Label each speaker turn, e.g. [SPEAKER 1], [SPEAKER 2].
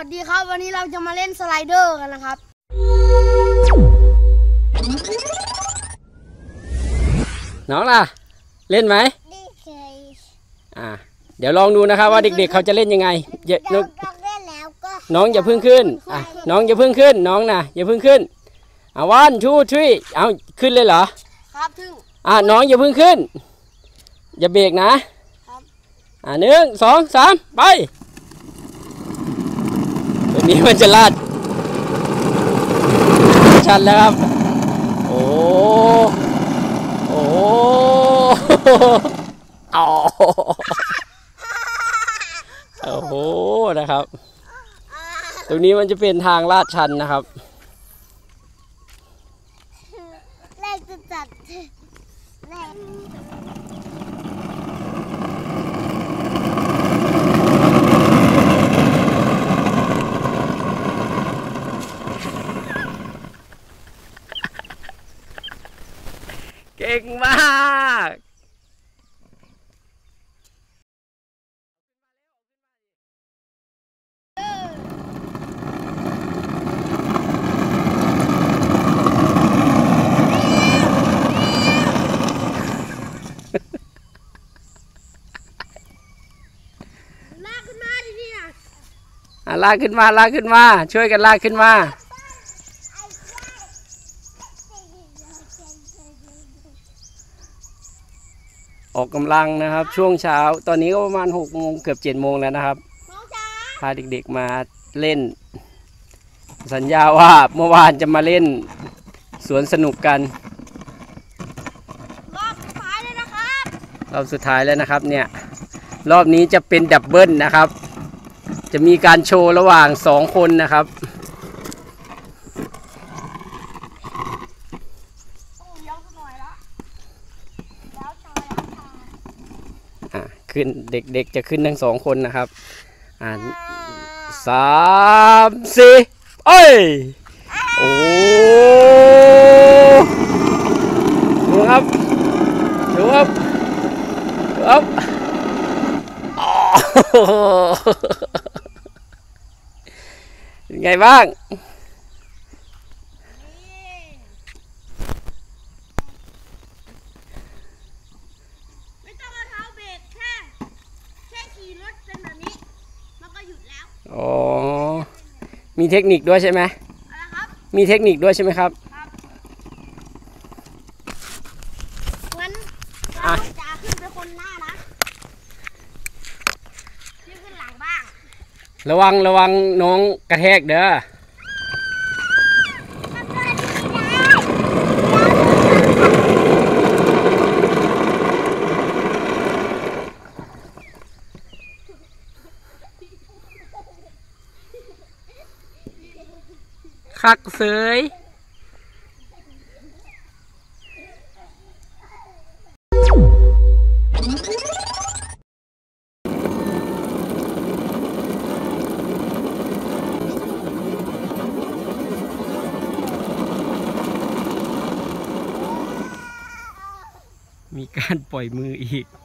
[SPEAKER 1] สดีครับวันนี้เราจะมาเล่นสไลเดอร์กันนะครับ
[SPEAKER 2] น้องล่ะเล่นไหมไม่เคยเดี๋ยวลองดูนะครับว่าเด็กๆเขาจะเล่นยังไงน้องอย่าพึ่งขึ้นน้องอย่าพึ่งขึ้นน้องนะอย่าพึ่งขึ้นวันชูทรีเอาขึ้นเลยเหรอ
[SPEAKER 1] ครับถึง
[SPEAKER 2] น้องอย่าพึ่งขึ้นอย่าเบรกนะ1 2 3ไปตัวนี้มันจะลาดชันแล้วครับโอ้โหนะครับตรงนี้มันจะเป็นทางลาดชันนะครับ
[SPEAKER 1] แรกจะจัดแรก
[SPEAKER 2] เก่งมาก
[SPEAKER 1] ลากขึ้นมาดิพี่นะ
[SPEAKER 2] ลากขึ้นมาช่วยกันลากขึ้นมาออกกำลังนะครับช่วงเช้าตอนนี้ก็ประมาณ6 โมงเกือบ7 โมงแล้วนะครับพาเด็กๆมาเล่นสัญญาว่าเมื่อวานจะมาเล่นสวนสนุกกัน
[SPEAKER 1] รอบสุดท้ายเลยนะครับ
[SPEAKER 2] รอบสุดท้ายแล้วนะครับเนี่ยรอบนี้จะเป็นดับเบิลนะครับจะมีการโชว์ระหว่าง2 คนนะครับขึ้นเด็กๆจะขึ้นทั้ง2 คนนะครับ3 4เอ้ยโอ้ดูครับเป็นไงบ้าง
[SPEAKER 1] ไม่ต้องเอาเท้าเบรกแค่ขี่รถเป็นแบบนี้มันก็หยุดแล้ว
[SPEAKER 2] มีเทคนิคด้วยใช่ไหม
[SPEAKER 1] อะไรครับ
[SPEAKER 2] มีเทคนิคด้วยใช่ไหมครับ
[SPEAKER 1] งั้นเราจะขึ้นไปคนหน้านะพี่ขึ้นหลังบ้าง
[SPEAKER 2] ระวังน้องกระแทกเด้อคักเสยมีการปล่อยมืออีก